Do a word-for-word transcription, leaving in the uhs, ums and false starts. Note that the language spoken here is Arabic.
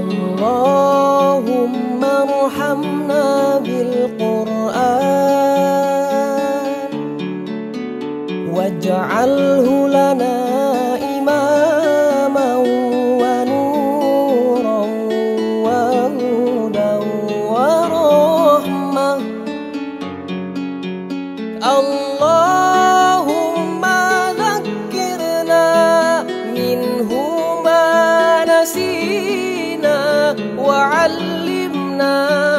اللهم ارحمنا بالقرآن واجعله لنا إماما ونورا وهدى ورحمة. اللهم ذكرنا منه ما نسينا وعلمنا